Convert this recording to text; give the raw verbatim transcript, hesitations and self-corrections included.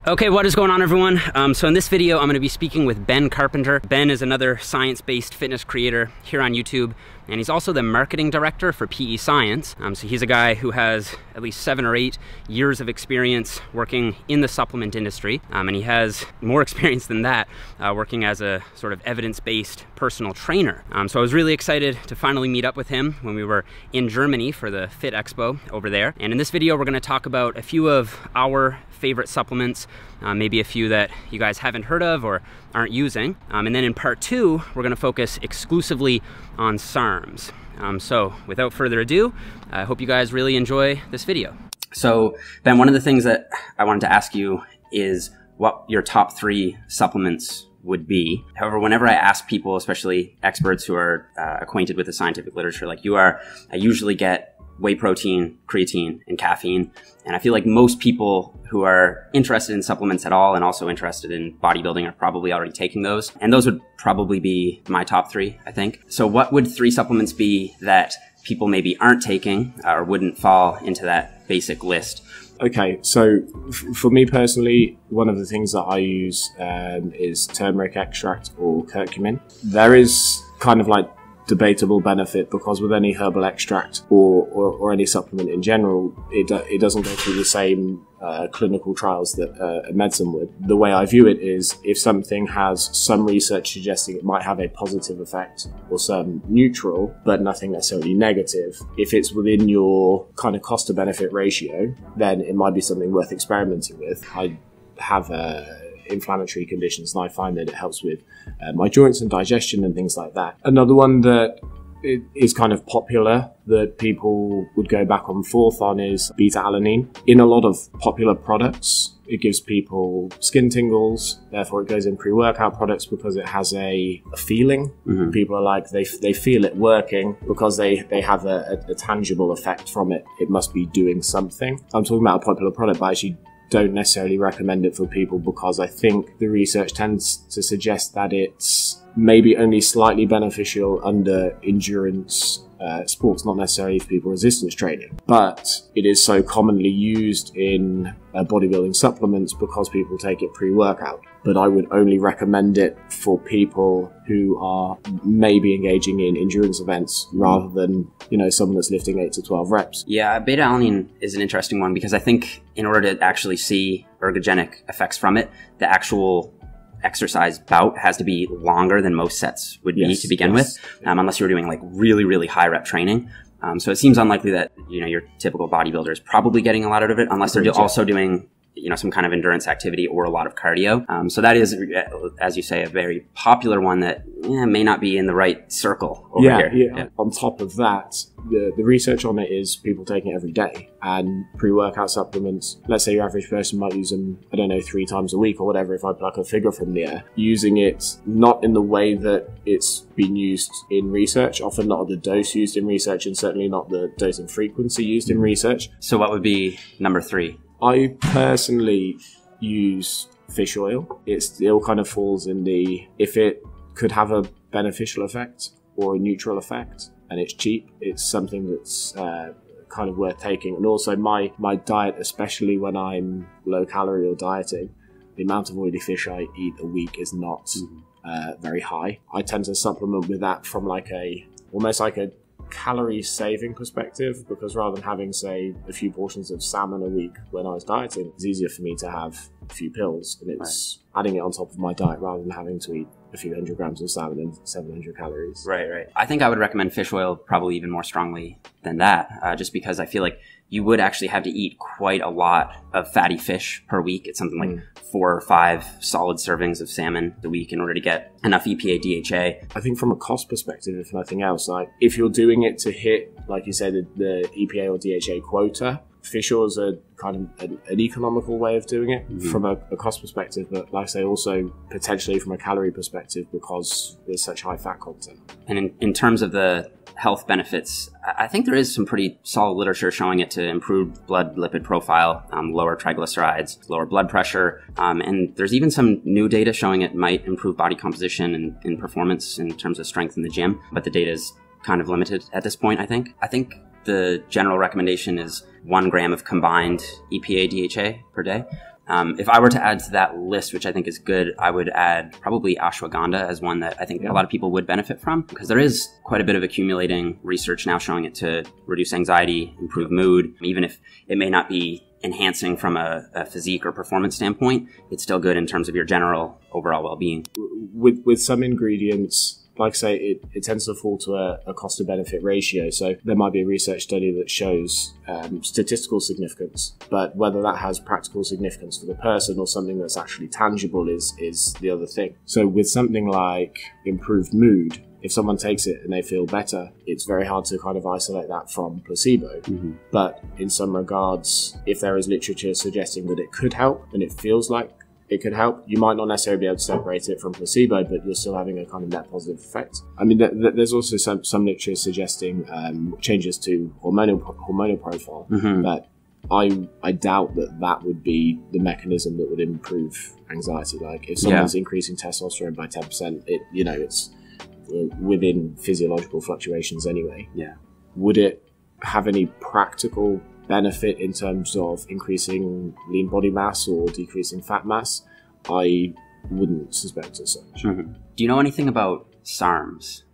Okay, what is going on, everyone? Um, so in this video, I'm going to be speaking with Ben Carpenter. Ben is another science-based fitness creator here on YouTube, and he's also the marketing director for P E Science. Um, so he's a guy who has at least seven or eight years of experience working in the supplement industry, um, and he has more experience than that uh, working as a sort of evidence-based personal trainer. Um, so I was really excited to finally meet up with him when we were in Germany for the Fit Expo over there. And in this video, we're going to talk about a few of our favorite supplements, uh, maybe a few that you guys haven't heard of or aren't using. Um, and then in part two, we're gonna focus exclusively on SARMs. Um, so without further ado, I hope you guys really enjoy this video. So Ben, one of the things that I wanted to ask you is what your top three supplements would be. However, whenever I ask people, especially experts who are uh, acquainted with the scientific literature like you are, I usually get whey protein, creatine, and caffeine. And I feel like most people who are interested in supplements at all and also interested in bodybuilding are probably already taking those. And those would probably be my top three, I think. So what would three supplements be that people maybe aren't taking or wouldn't fall into that basic list? Okay, so for me personally, one of the things that I use um, is turmeric extract or curcumin. There is kind of like debatable benefit because with any herbal extract or, or, or any supplement in general, it, it doesn't go through the same uh, clinical trials that uh, a medicine would. The way I view it is if something has some research suggesting it might have a positive effect or some neutral, but nothing necessarily negative, if it's within your kind of cost to benefit ratio, then it might be something worth experimenting with. I have a inflammatory conditions and I find that it helps with uh, my joints and digestion and things like that. Another one that is kind of popular that people would go back and forth on is beta-alanine. In a lot of popular products, it gives people skin tingles, therefore it goes in pre-workout products because it has a, a feeling. Mm-hmm. People are like, they they feel it working because they, they have a, a, a tangible effect from it. It must be doing something. I'm talking about a popular product, but actually don't necessarily recommend it for people because I think the research tends to suggest that it's maybe only slightly beneficial under endurance uh, sports, not necessarily for people resistance training, but it is so commonly used in uh, bodybuilding supplements because people take it pre-workout. But I would only recommend it for people who are maybe engaging in endurance events rather than, you know, someone that's lifting eight to twelve reps. Yeah, beta-alanine is an interesting one because I think in order to actually see ergogenic effects from it, the actual exercise bout has to be longer than most sets would be yes, to begin yes. with, um, unless you're doing like really, really high rep training. Um, so it seems unlikely that, you know, your typical bodybuilder is probably getting a lot out of it unless they're do also doing, you know, some kind of endurance activity or a lot of cardio. Um, so that is, as you say, a very popular one that eh, may not be in the right circle over yeah, here. Yeah. yeah. On top of that, the, the research on it is people taking it every day, and pre-workout supplements, let's say your average person might use them, I don't know, three times a week or whatever, if I pluck a figure from the air, using it not in the way that it's been used in research, often not the dose used in research, and certainly not the dose and frequency used in research. So what would be number three? I personally use fish oil. It still kind of falls in the, if it could have a beneficial effect or a neutral effect and it's cheap, it's something that's uh, kind of worth taking. And also my, my diet, especially when I'm low calorie or dieting, the amount of oily fish I eat a week is not mm-hmm. uh, very high. I tend to supplement with that from like a, almost like a calorie saving perspective, because rather than having, say, a few portions of salmon a week when I was dieting, it's easier for me to have a few pills, and it's right. adding it on top of my diet rather than having to eat a few hundred grams of salmon and seven hundred calories. Right, right. I think I would recommend fish oil probably even more strongly than that, uh, just because I feel like you would actually have to eat quite a lot of fatty fish per week. It's something like mm. four or five solid servings of salmon a week in order to get enough E P A D H A. I think from a cost perspective, if nothing else, like if you're doing it to hit, like you said, the, the E P A or D H A quota, fish oil is a kind of an, an economical way of doing it mm-hmm. from a, a cost perspective, but like I say, also potentially from a calorie perspective because there's such high fat content. And in, in terms of the health benefits, I think there is some pretty solid literature showing it to improve blood lipid profile, um, lower triglycerides, lower blood pressure, um, and there's even some new data showing it might improve body composition and, and performance in terms of strength in the gym, but the data is kind of limited at this point, I think. I think the general recommendation is one gram of combined E P A D H A per day. Um, if I were to add to that list, which I think is good, I would add probably ashwagandha as one that I think yeah. a lot of people would benefit from, because there is quite a bit of accumulating research now showing it to reduce anxiety, improve mood. Even if it may not be enhancing from a, a physique or performance standpoint, it's still good in terms of your general overall well-being. With, with some ingredients, like I say, it, it tends to fall to a, a cost to benefit ratio. So there might be a research study that shows um, statistical significance, but whether that has practical significance for the person or something that's actually tangible is, is the other thing. So with something like improved mood, if someone takes it and they feel better, it's very hard to kind of isolate that from placebo. Mm-hmm. But in some regards, if there is literature suggesting that it could help and it feels like it could help, you might not necessarily be able to separate it from placebo, but you're still having a kind of net positive effect. I mean, th- th- there's also some, some literature suggesting um, changes to hormonal hormonal profile, mm-hmm. but I I doubt that that would be the mechanism that would improve anxiety. Like if someone's yeah. increasing testosterone by ten percent, it you know it's within physiological fluctuations anyway. Yeah. Would it have any practical benefit in terms of increasing lean body mass or decreasing fat mass? I wouldn't suspect as such. Mm-hmm. Do you know anything about SARMs?